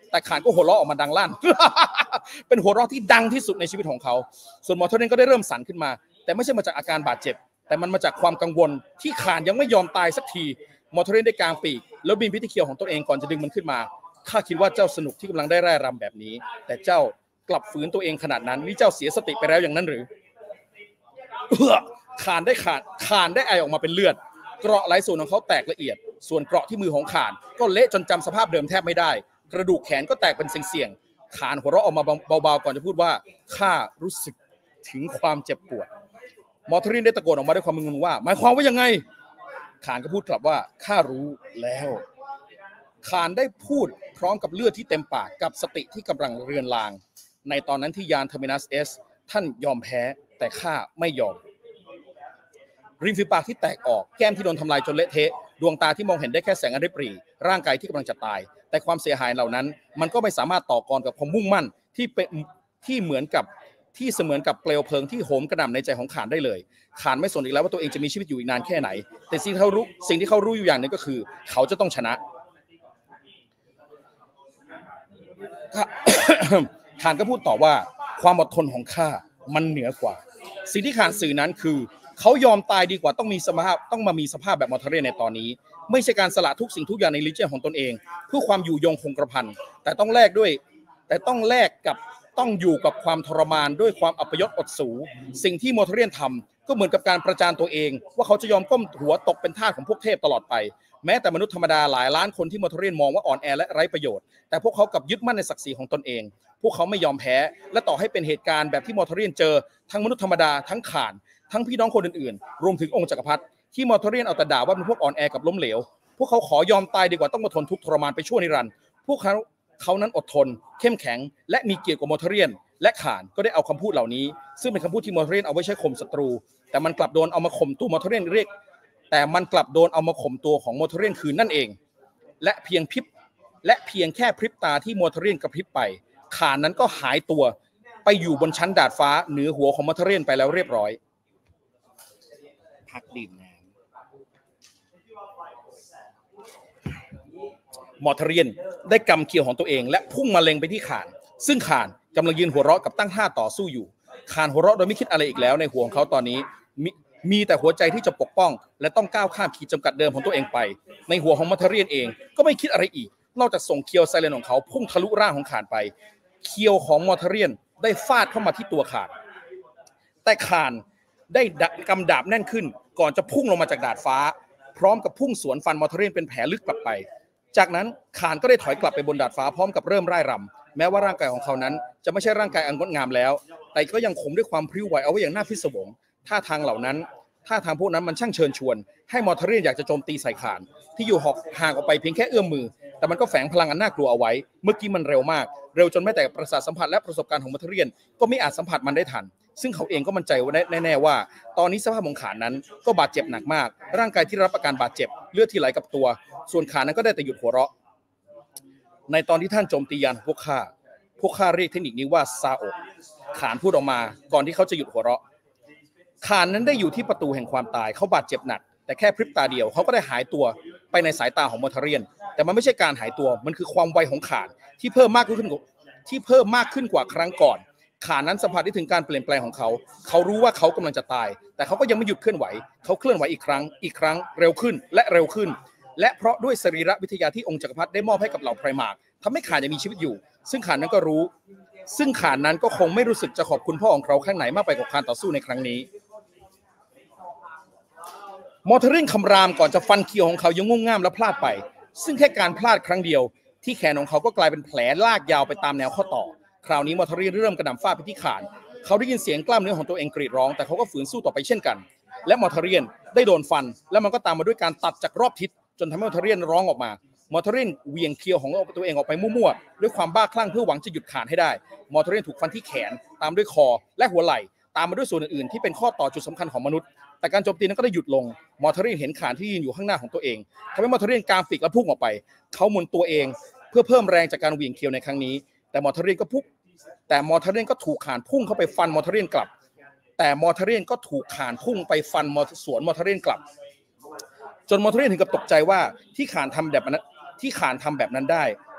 แต่ขานก็หัวเราะออกมาดังลั่น เป็นหัวเราะที่ดังที่สุดในชีวิตของเขาส่วนมอร์เทเรนก็ได้เริ่มสั่นขึ้นมาแต่ไม่ใช่มาจากอาการบาดเจ็บแต่มันมาจากความกังวลที่ขานยังไม่ยอมตายสักทีมอร์เทเรนได้กางปีกแล้วบินพิธีเคียวของตัวเองก่อนจะดึงมันขึ้นมาข้าคิดว่าเจ้าสนุกที่กำลังได้ร่ายรำแบบนี้แต่เจ้ากลับฝืนตัวเองขนาดนั้นนี่เจ้าเสียสติไปแล้วอย่างนั้นหรือขานได้ขาดขานได้ไอออกมาเป็นเลือดเกราะหลายส่วนของเขาแตกละเอียดส่วนเกราะที่มือของขานก็เละจนจำสภาพเดิมแทบไม่ได้กระดูกแขนก็แตกเป็นเสี่ยงๆขานหัวเราะออกมาเบาๆก่อนจะพูดว่าข้ารู้สึกถึงความเจ็บปวดมอร์เทเรนได้ตะโกนออกมาด้วยความมึนงงว่าหมายความว่ายังไงขานก็พูดกลับว่าข้ารู้แล้วขานได้พูดพร้อมกับเลือดที่เต็มปากกับสติที่กำลังเรือนรางในตอนนั้นที่ยานเทอร์มินัสเอสท่านยอมแพ้แต่ข้าไม่ยอมริมฝีปากที่แตกออกแก้มที่โดนทำลายจนเละเทะดวงตาที่มองเห็นได้แค่แสงอริบรีร่างกายที่กำลังจะตายแต่ความเสียหายเหล่านั้นมันก็ไม่สามารถต่อกรกับความมุ่งมั่นที่เป็นที่เหมือนกับที่เสมือนกับเปลวเพลิงที่โหมกระหน่ำในใจของขานได้เลยขานไม่สนอีกแล้วว่าตัวเองจะมีชีวิตอยู่อีกนานแค่ไหนแต่สิ่งที่เขารู้สิ่งที่เขารู้อยู่อย่างหนึ่งก็คือเขาจะต้องชนะขานก็พูดต่อว่าความอดทนของข้ามันเหนือกว่าสิ่งที่ขานสื่อนั้นคือเขายอมตายดีกว่าต้องมีสภาพต้องมามีสภาพแบบมอร์เทเรนในตอนนี้ไม่ใช่การสละทุกสิ่งทุกอย่างในลิเจียนของตนเองเพื่อความอยู่ยงคงกระพันแต่ต้องแลกด้วยแต่ต้องแลกกับต้องอยู่กับความทรมานด้วยความอัปยศอดสูสิ่งที่มอร์เทเรนทำก็เหมือนกับการประจานตัวเองว่าเขาจะยอมก้มหัวตกเป็นทาสของพวกเทพตลอดไปแม้แต่มนุษย์ธรรมดาหลายล้านคนที่มอร์เทเรนมองว่าอ่อนแอและไร้ประโยชน์แต่พวกเขากลับยึดมั่นในศักดิ์ศรีของตนเองพวกเขาไม่ยอมแพ้และต่อให้เป็นเหตุการณ์แบบที่มอร์เทเรนเจอทั้งมนุษย์ธรรมดาทั้งข่านทั้งพี่น้องคนอื่นๆรวมถึงองค์จักรพรรดิที่มอร์เทเรนเอาแต่ด่าว่าเป็นพวกอ่อนแอกับล้มเหลวพวกเขาขอยอมตายดีกว่าต้องมาทนทุกข์ทรมานไปชั่วนิรันดร์พวกเขาเขานั้นอดทนเข้มแข็งและมีเกียรติกว่ามอร์เทเรนและข่านก็ได้เอาคำพูดเหล่านี้ซึ่งเป็นคำพูดที่มอร์เทเรนเอาไว้ใช้ข่มศัตรูแต่มันกลับโดนเอามาข่มตัวมอร์เทเรนเรียกแต่มันกลับโดนเอามาข่มตัวของมอร์เทเรนคืนนั่นเองและเพียงพริบและเพียงแค่พริบตาที่มอร์เทเรนกระพริบไปข่านนั้นก็หายตัวไปอยู่บนชั้นดาดฟ้าเหนือหัวของมอร์เทเรนไปแล้วเรียบร้อยพักดื่มน้ำมอร์เทเรนได้กำเขียวของตัวเองและพุ่งมาเล็งไปที่ข่านซึ่งข่านกำลังยืนหัวเราะกับตั้งท่าต่อสู้อยู่ข่านหัวเราะโดยไม่คิดอะไรอีกแล้วในหัวของเขาตอนนี้มีมีแต่หัวใจที่จะปกป้องและต้องก้าวข้ามขีดจำกัดเดิมของตัวเองไปในหัวของมอร์เทเรนเองก็ไม่คิดอะไรอีกนอกจากส่งเคียวไซเลนของเขาพุ่งทะลุร่างของข่านไปเคียวของมอร์เทเรนได้ฟาดเข้ามาที่ตัวข่านแต่ข่านได้กำดาบแน่นขึ้นก่อนจะพุ่งลงมาจากดาดฟ้าพร้อมกับพุ่งสวนฟันมอร์เทเรนเป็นแผลลึกกลับไปจากนั้นข่านก็ได้ถอยกลับไปบนดาดฟ้าพร้อมกับเริ่มร่ายรำแม้ว่าร่างกายของเขานั้นจะไม่ใช่ร่างกายอันงดงามแล้วแต่ก็ยังคงด้วยความพริ้วไหวเอาไว้อย่างน่าพิศวงท่าทางเหล่านั้นท่าทางพวกนั้นมันช่างเชิญชวนให้มอร์เทเรนอยากจะโจมตีใส่ข่านที่อยู่ห่างออกไปเพียงแค่เอื้อมมือแต่มันก็แฝงพลังอันน่ากลัวเอาไว้เมื่อกี้มันเร็วมากเร็วจนแม้แต่ประสาทสัมผัสและประสบการณ์ของมอร์เทเรนก็ไม่อาจสัมผัสมันได้ทันซึ่งเขาเองก็มั่นใจว่าแน่ๆว่าตอนนี้สภาพของข่านนั้นก็บาดเจ็บหนักมากร่างกายที่รับอาการบาดเจ็บเลือดที่ไหลกับตัวส่วนข่านนั้นก็ได้แต่หยุดหัวเราะในตอนที่ท่านโจมตียานพวกข้าพวกข้าเรียกเทคนิคนี้ว่าซาโอะข่านพูดออกมาก่อนที่เขาจะหยุดหัวเราะข่านนั้นได้อยู่ที่ประตูแห่งความตายเขาบาดเจ็บหนักแต่แค่พริบตาเดียวเขาก็ได้หายตัวไปในสายตาของมอร์เทเรนแต่มันไม่ใช่การหายตัวมันคือความไวของข่านที่เพิ่มมากขึ้นที่เพิ่มมากขึ้นกว่าครั้งก่อนข่านนั้นสัมผัสได้ถึงการเปลี่ยนแปลงของเขาเขารู้ว่าเขากำลังจะตายแต่เขาก็ยังไม่หยุดเคลื่อนไหวเขาเคลื่อนไหวอีกครั้งอีกครั้งเร็วขึ้นและเร็วขึ้นและเพราะด้วยสรีรวิทยาที่องค์จักรพรรดิได้มอบให้กับเหล่าไพรมาร์คทำให้ข่านยังมีชีวิตอยู่ซึ่งข่านนั้นก็รู้ซึ่งข่านนั้นก็คงไม่รู้สึกจะขอบคุณพ่อของเขาข้างไหนมากไปกว่าการต่อสู้ในครั้งนี้มอร์เทเรนคำรามก่อนจะฟันเคียวของเขายังงงง่ามและพลาดไปซึ่งแค่การพลาดครั้งเดียวที่แขนของเขาก็กลายเป็นแผลลากยาวไปตามแนวข้อต่อคราวนี้มอร์เทเรนเริ่มกระหน่ำฟาดไปที่ข่านเขาได้ยินเสียงกล้ามเนื้อของตัวเองกรีดร้องแต่เขาก็ฝืนสู้ต่อไปเช่นกันและมอร์เทเรนได้โดนฟันและมันก็ตามมาด้วยการตัดจากรอบทิศจนทำให้มอร์เทเรนร้องออกมามอร์เทเรนเวียงเคียวของตัวเองออกไปมั่วๆด้วยความบ้าคลั่งเพื่อหวังจะหยุดข่านให้ได้มอร์เทเรนถูกฟันที่แขนตามด้วยคอและหัวไหล่ตามมาด้วยส่วนอื่นๆที่เป็นข้อต่อจุดสำคัญของมนุษย์แต่การโจมตีนั้นก็ได้หยุดลงมอร์เทเรนเห็นข่านที่ยืนอยู่ข้างหน้าของตัวเองทำให้มอร์เทเรนกางปีกและพุ่งออกไปเขาหมุนตัวเองเพื่อเพิ่มแรงจากการเหวี่ยงเคียวในครั้งนี้แต่มอร์เทเรนก็พุ่งแต่มอร์เทเรนก็ถูกข่านพุ่งเข้าไปฟันมอร์เทเรนกลับแต่มอร์เทเรนก็ถูกข่านพุ่งไปฟันสวนมอร์เทเรนกลับจนมอร์เทเรนถึงกับตกใจว่าที่ข่านทำแบบนั้นที่ข่านทำแบบนั้นได้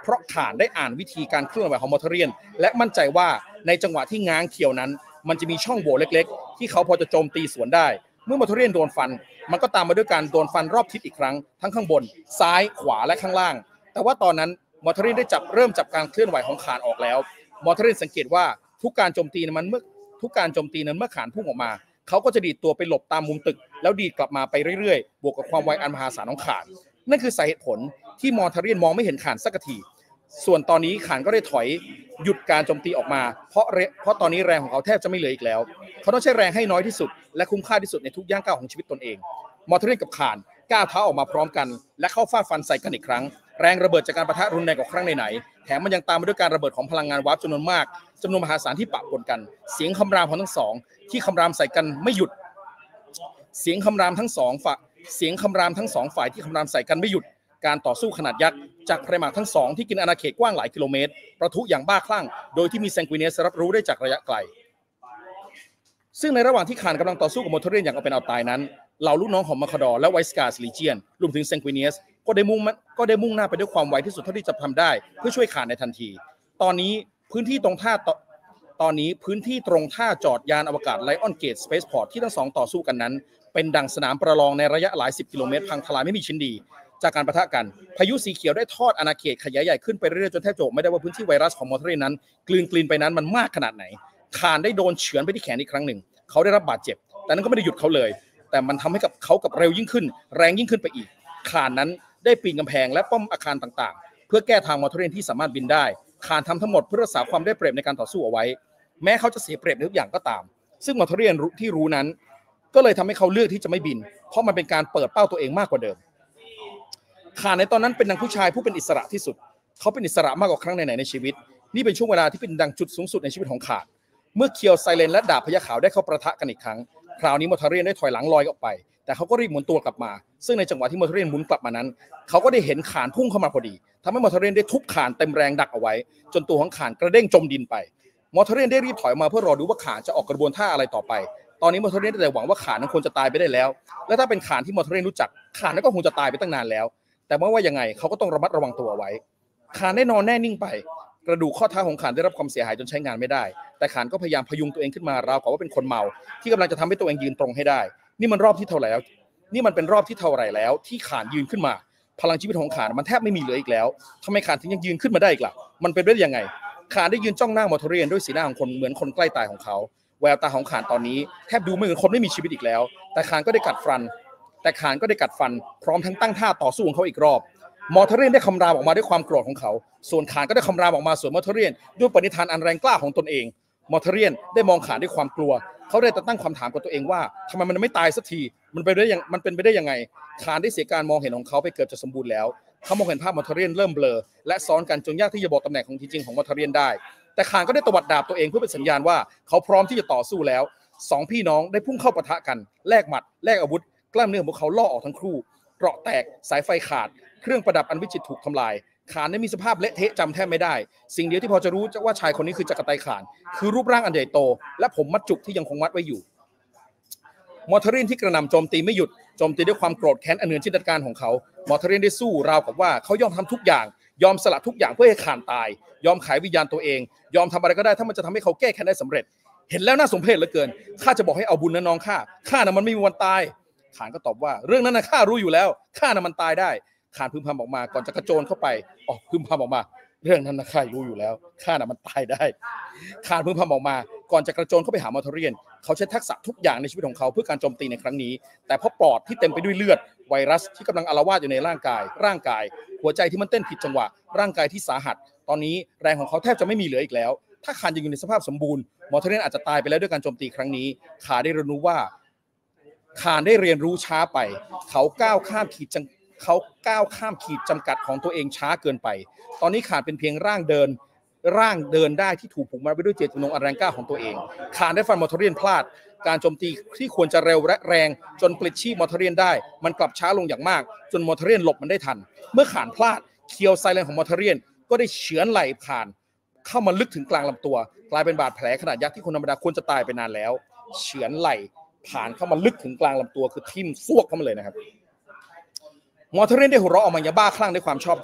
เพราะข่านได้อ่านวิธีการเคลื่อนไหวของมอเทเรียนและมั่นใจว่าในจังหวะที่ง้างเคียวนั้นมันจะมีช่องโหว่เล็กๆที่เขาพอจะโจมตีสวนได้เมื่อมอเทเรียนโดนฟันมันก็ตามมาด้วยการโดนฟันรอบทิศอีกครั้งทั้งข้างบนซ้ายขวาและข้างล่างแต่ว่าตอนนั้นมอเทเรียนได้จับเริ่มจับการเคลื่อนไหวของข่านออกแล้วมอเทเรียนสังเกตว่าทุกการโจมตีนั้นมันเมื่อทุกการโจมตีนั้นเมื่อข่านพุ่งออกมาเขาก็จะดีดตัวไปหลบตามมุมตึกแล้วดีดกลับมาไปเรื่อยๆบวกกับความไวอันมหาศาลของข่านนั่นคือสาเหตุผลที่มอเทเรียนมองไม่เห็นข่านสักทีส่วนตอนนี้ข่านก็ได้ถอยหยุดการโจมตีออกมาเพราะเพราะตอนนี้แรงของเขาแทบจะไม่เหลืออีกแล้วเขาต้องใช้แรงให้น้อยที่สุดและคุ้มค่าที่สุดในทุกย่างก้าวของชีวิตตนเองมอเทเรียนกับข่านก้าวเท้าออกมาพร้อมกันและเข้าฟาดฟันใส่กันอีกครั้งแรงระเบิดจากการปะทะรุนแรงกว่าครั้งไหนๆแถมมันยังตามมาด้วยการระเบิดของพลังงานวาร์ปจำนวนมากจำนวนมหาศาลที่ปะปนกันเสียงคำรามของทั้งสองที่คำรามใส่กันไม่หยุดเสียงคำรามทั้งสองฝ่ายเสียงคำรามทั้งสองฝ่ายที่คำรามใส่กันไม่หยุดการต่อสู้ขนาดยักษ์จากไพรมาร์ทั้งสองที่กินอาณาเขตกว้างหลายกิโลเมตรประทุอย่างบ้าคลั่งโดยที่มีแซงกุิเนียสรับรู้ได้จากระยะไกลซึ่งในระหว่างที่ข่านกำลังต่อสู้กับมอเทเรียนอย่างเอาเป็นเอาตายนั้นเหล่าลูกน้องของมาคาดอร์และไวสกาสลีเจียนรวมถึงแซงกุิเนียสก็ได้มุ่งก็ได้มุ่งหน้าไปด้วยความไวที่สุดเท่าที่จะทำได้เพื่อช่วยข่านในทันทีตอนนี้พื้นที่ตรงท่าตอนนี้พื้นที่ตรงท่าจอดยานอวกาศไลออนเกตสเปซพอร์ตที่ทั้งสองต่อสู้กันนั้นเป็นดังสนามประลองในระยะหลายสิบกิโลเมตรพังทลายไม่มีชิ้นดีจากการปะทะกันพายุสีเขียวได้ทอดอาณาเขตขยายใหญ่ขึ้นไปเรื่อยๆจนแทบจะไม่ได้ว่าพื้นที่ไวรัสของมอเทเรียนนั้นกลืนกลืนไปนั้นมันมากขนาดไหนข่านได้โดนเฉือนไปที่แขนอีกครั้งหนึ่งเขาได้รับบาดเจ็บแต่นั้นก็ไม่ได้หยุดเขาเลยแต่มันทำให้กับเขากับเร็วยิ่งขึ้นแรงยิ่งขึ้นไปอีกข่านนั้นได้ปีนกำแพงและป้อมอาคารต่างๆเพื่อแก้ทางมอเทเรียนที่สามารถบินได้ข่านทำทั้งหมดเพื่อรักษาความได้เปรียบในการต่อสู้เอาไว้แม้เขาจะเสียเปรียบในทุกอย่างก็ตามซึ่งมอเทเรียนที่รู้นั้นก็เลยทำให้เขาเลือกที่จะไม่บินเพราะมันเป็นการเปิดเป้าตัวเองมากกว่าเดิมข่านในตอนนั้นเป็นนางผู้ชายผู้เป็นอิสระที่สุดเขาเป็นอิสระมากกว่าครั้งไหนๆในชีวิตนี่เป็นช่วงเวลาที่เป็นดังจุดสูงสุดในชีวิตของข่านเมื่อเคียวไซเลนและดาบพญาขาวได้เข้าประทะกันอีกครั้งคราวนี้มอเทเรียนได้ถอยหลังลอยออกไปแต่เขาก็รีบหมุนตัวกลับมาซึ่งในจังหวะที่มอเทเรียนหมุนกลับมานั้นเขาก็ได้เห็นข่านพุ่งเข้ามาพอดีทำให้มอเทเรียนได้ทุบข่านเต็มแรงดักเอาไว้จนตัวของข่านกระเด้งจมดินไปมอเทเรียนได้รีบถอยมาเพื่อรอดูว่าข่านจะออกกระบวนท่าอะไรต่อไปตอนนี้มอเทเรียนได้แต่หวังว่าข่านนั้นควรจะตายไปได้แล้วและถ้าเป็นข่านที่มอเทเรียนรู้จักข่านนั้นก็คงจะตายไปตั้งนานแล้วแต่ไม่ว่ายังไงเขาก็ต้องระมัดระวังตัวไว้ข่านได้นอนแน่นิ่งไปกระดูกข้อเท้าของข่านได้รับความเสียหายจนใช้งานไม่ได้แต่ข่านก็พยายามพยุงตัวเองขึ้นมาราวกับว่าเป็นคนเมาที่กำลังจะทำให้ตัวเองยืนตรงให้ได้นี่มันรอบที่เท่าไหร่แล้วนี่มันเป็นรอบที่เท่าไหร่แล้วที่ข่านยืนขึ้นมาพลังชีวิตของข่านมันแทบไม่มีเหลืออีกแล้วทำไมข่านถึงยังยืนขึ้นมาได้อีกล่ะมันเป็นไปได้ยังไงข่านได้ยืนจ้องหน้ามอเทเรียนด้วยสีหน้าของคนเหมือนคนใกล้ตายของเขาแววตาของข่านตอนนี้แทบดูไม่เหมือนคนไม่มีชีวิตอีกแล้วแต่ข่านก็ได้กัดฟันแต่ข่านก็ได้กัดฟันพร้อมทั้งตั้งท่าต่อสู้ของเขาอีกรอบมอเทเรียนได้คำรามออกมาด้วยความโกรธของเขาส่วนข่านก็ได้คำรามออกมาสวนมอเทเรียนด้วยปณิธานอันแรงกล้าของตนเองมอเทเรียนได้มองข่านด้วยความกลัวเขาได้ตั้งความถามกับตัวเองว่าทำไมมันไม่ตายสักทีมันไปได้ยังมันเป็นไปได้ยังไงข่านได้เสียการมองเห็นของเขาไปเกือบจะสมบูรณ์แล้วเขามองเห็นภาพมอเทเรียนเริ่มเบลอและซ้อนกันจนยากที่จะบอกตำแหน่งของจริงๆของมอเทเรียนได้แต่ข่านก็ได้ตวัดดาบตัวเองเพื่อเป็นสัญญาณว่าเขาพร้อมที่จะต่อสู้แล้วสองพี่น้องได้พุ่งเข้าปะทะกันแลกหมัดแลกอาวุธกล้ามเนื้อของพวกเขาล่อออกทั้งคู่เกราะแตกสายไฟขาดเครื่องประดับอันวิจิตรถูกทำลายข่านได้มีสภาพเละเทะจำแทบไม่ได้สิ่งเดียวที่พอจะรู้ว่าชายคนนี้คือจักรไตข่านคือรูปร่างอันใหญ่โตและผมมัดจุกที่ยังคงมัดไว้อยู่มอเทเรียนที่กระหน่ำโจมตีไม่หยุดโจมตีด้วยความโกรธแค้นอันเหนือจินตนาการของเขามอเทเรียนได้สู้ราวกับว่าเขายอมทำทุกอย่างยอมสละทุกอย่างเพื่อให้ข่านตายยอมขายวิญญาณตัวเองยอมทำอะไรก็ได้ถ้ามันจะทำให้เขาแก้แค้นได้สำเร็จเห็นแล้วน่าสมเพชเหลือเกินข้าจะบอกให้เอาบุญนะน้องข้าข้าน่ะมันไม่มีวันตายข่านก็ตอบว่าเรื่องนั้นนะข้ารู้อยู่แล้วข้าน่ะมันตายได้ข่านพึมพำออกมาก่อนจะกระโจนเข้าไปออกพึมพำออกมาเรื่องนั้นนะข้ารู้อยู่แล้วข้าน่ะมันตายได้ข่านพึมพำออกมาก่อนจะกระโจนเข้าไปหามอเทเรียนเขาใช้ทักษะทุกอย่างในชีวิตของเขาเพื่อการโจมตีในครั้งนี้แต่เพราะปอดที่เต็มไปด้วยเลือดไวรัสที่กำลังอาละวาดอยู่ในร่างกายร่างกายหัวใจที่มันเต้นผิดจังหวะร่างกายที่สาหัสตอนนี้แรงของเขาแทบจะไม่มีเหลืออีกแล้วถ้าข่านยังอยู่ในสภาพสมบูรณ์มอเทเรียนอาจจะตายไปแล้วด้วยการโจมตีครั้งนี้ข่านได้เรียนรู้ว่าข่านได้เรียนรู้ช้าไปเขาก้าวข้ามขีดจำเขาก้าวข้ามขีดจำกัดของตัวเองช้าเกินไปตอนนี้ข่านเป็นเพียงร่างเดินร่างเดินได้ที่ถูกผูกมัดไว้ด้วยเจตจำนงอันแรงกล้าของตัวเองข่านได้ฟันมอเทเรียนพลาดการโจมตีที่ควรจะเร็วและแรงจนปลิดชีพมอเทเรียนได้มันกลับช้าลงอย่างมากจนมอเทเรียนหลบมันได้ทันเมื่อข่านพลาดเคียวไซเลนของมอเทเรียนก็ได้เฉือนไหล่ข่านเข้ามาลึกถึงกลางลำตัวกลายเป็นบาดแผลขนาดยักษ์ที่คนธรรมดาควรจะตายไปนานแล้วเฉือนไหล่ผ่านเข้ามาลึกถึงกลางลำตัวคือทิ่มซวกเข้ามาเลยนะครับมอเทเรียนได้หัวเราะออกมาอย่างบ้าคลั่งด้วยความชอบใจ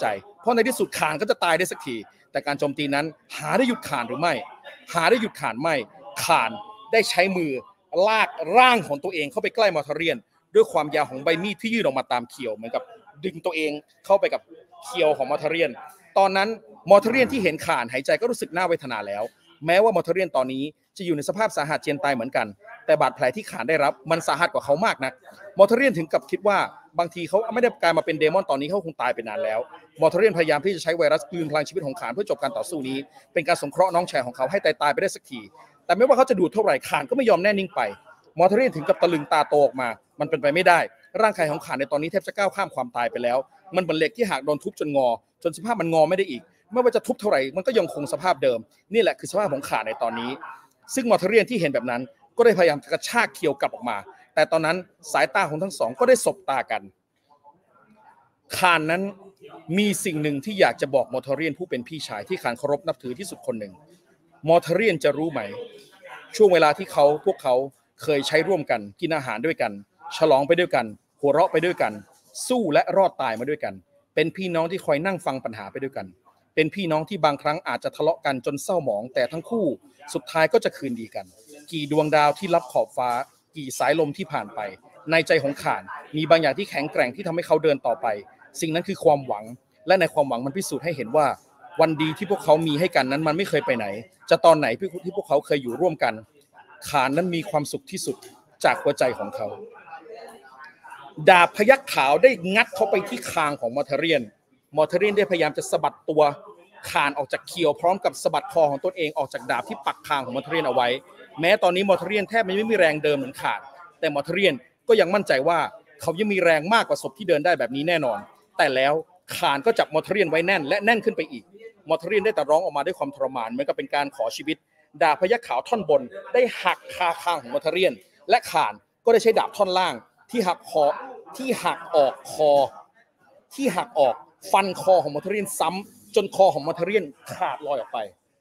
เพราะในที่สุดข่านก็จะตายได้สักทีแต่การโจมตีนั้นหาได้หยุดข่านหรือไม่หาได้หยุดข่านไม่ข่านได้ใช้มือลากร่างของตัวเองเข้าไปใกล้มอร์ทาเรียนด้วยความยาวของใบมีดที่ยื่นออกมาตามเขียวเหมือนกับดึงตัวเองเข้าไปกับเขียวของมอร์ทาเรียนตอนนั้นมอร์ทาเรียนที่เห็นข่านหายใจก็รู้สึกน่าเวทนาแล้วแม้ว่ามอร์ทาเรียนตอนนี้จะอยู่ในสภาพสาหัสเจียนตายเหมือนกันแต่บาดแผลที่ข่านได้รับมันสาหัสกว่าเขามากนักมอร์ทาเรียนถึงกับคิดว่าบางทีเขาไม่ได้กลายมาเป็นเดมอนตอนนี้เขาคงตายไปนานแล้วมอร์ทาเรียนพยายามที่จะใช้ไวรัสกลืนพลังชีวิตของข่านเพื่อจบการต่อสู้นี้เป็นการสงเคราะห์น้องชายของเขาให้ตายตายไปได้สักทีแต่ไม่ว่าเขาจะดูดเท่าไหร่ข่านก็ไม่ยอมแน่นิ่งไปมอร์ทาเรียนถึงกับตะลึงตาโตออกมามันเป็นไปไม่ได้ร่างกายของข่านในตอนนี้แทบจะก้าวข้ามความตายไปแล้วมันเหมือนเหล็กที่หากโดนทุบจนงอจนสภาพมันงอไม่ได้อีกไม่ว่าจะทุบเท่าไหร่มันก็ยังคงสภาพเดิมนี่แหละคือสภาพของข่านในตอนนี้ซึ่งมอร์ทาเรียนที่เห็นแบบนั้นก็ได้พยายามกระชากเคียวกลับออกมาแต่ตอนนั้นสายตาของทั้งสองก็ได้สบตากันข่านนั้นมีสิ่งหนึ่งที่อยากจะบอกมอร์ทาเรียนผู้เป็นพี่ชายที่ข่านเคารพนับถือที่สุดคนหนึ่งมอร์ทาเรียนจะรู้ไหมช่วงเวลาที่เขาพวกเขาเคยใช้ร่วมกันกินอาหารด้วยกันฉลองไปด้วยกันหัวเราะไปด้วยกันสู้และรอดตายมาด้วยกันเป็นพี่น้องที่คอยนั่งฟังปัญหาไปด้วยกันเป็นพี่น้องที่บางครั้งอาจจะทะเลาะกันจนเศร้าหมองแต่ทั้งคู่สุดท้ายก็จะคืนดีกันกี่ดวงดาวที่ลับขอบฟ้ากี่สายลมที่ผ่านไปในใจของข่านมีบางอย่างที่แข็งแกร่งที่ทำให้เขาเดินต่อไปสิ่งนั้นคือความหวังและในความหวังมันพิสูจน์ให้เห็นว่าวันดีที่พวกเขามีให้กันนั้นมันไม่เคยไปไหนจะตอนไหนที่พวกเขาเคยอยู่ร่วมกันข่านนั้นมีความสุขที่สุดจากหัวใจของเขาดาบพยัคฆ์ขาวได้งัดเข้าไปที่คางของมอร์ทาเรียนมอร์ทาเรียนได้พยายามจะสะบัดตัวข่านออกจากเคียวพร้อมกับสะบัดคอของตนเองออกจากดาบที่ปักคางของมอร์ทาเรียนเอาไว้แม้ตอนนี้มอร์ทาเรียนแทบไม่มีแรงเดิมเหมือนข่านแต่มอร์ทาเรียนก็ยังมั่นใจว่าเขายังมีแรงมากกว่าศพที่เดินได้แบบนี้แน่นอนแต่แล้วข่านก็จับมอร์ทาเรียนไว้แน่นและแน่นขึ้นไปอีกมอร์ทาเรียนได้แต่ร้องออกมาด้วยความทรมานเหมือนกับเป็นการขอชีวิตดาบพยัคฆ์ขาวท่อนบนได้หักคาคางของมอร์ทาเรียนและข่านก็ได้ใช้ดาบท่อนล่างที่หักคอที่หักออกคอที่หักออกฟันคอของมอร์ทาเรียนซ้ำจนคอของมอร์ทาเรียนขาดลอยออกไป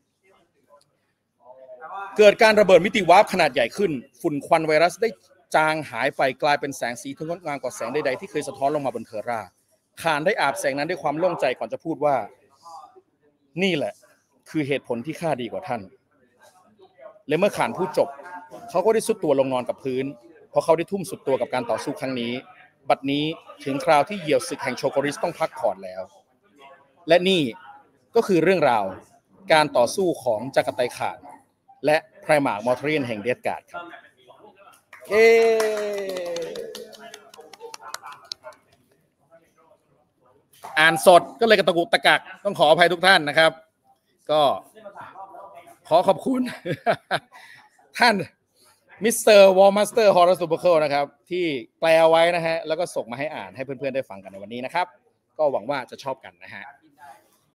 เกิดการระเบิดมิติวาร์ปขนาดใหญ่ขึ้นฝุ่นควันไวรัสได้จางหายไปกลายเป็นแสงสีที่งดงามกว่าแสงใดๆที่เคยสะท้อนลงมาบนเทอร่าข่านได้อาบแสงนั้นด้วยความโล่งใจก่อนจะพูดว่านี่แหละคือเหตุผลที่ข้าดีกว่าท่านและเมื่อข่านพูดจบเขาก็ได้สุดตัวลงนอนกับพื้นเพราะเขาได้ทุ่มสุดตัวกับการต่อสู้ครั้งนี้บัดนี้ถึงคราวที่เหยี่ยวศึกแห่งโชโกริสต้องพักผ่อนแล้วและนี่ก็คือเรื่องราวการต่อสู้ของจักรไตข่านและไพรมาร์คมอร์ทาเรียนแห่งเดธการ์ดครับเย้อ่านสดก็เลยกระตุกตะกักต้องขออภัยทุกท่านนะครับก็ขอขอบคุณท่านมิสเตอร์วอลมาสเตอร์ฮอร์รัสซูเปอร์เคิลนะครับที่แปลไว้นะฮะแล้วก็ส่งมาให้อ่านให้เพื่อนๆได้ฟังกันในวันนี้นะครับก็หวังว่าจะชอบกันนะฮะ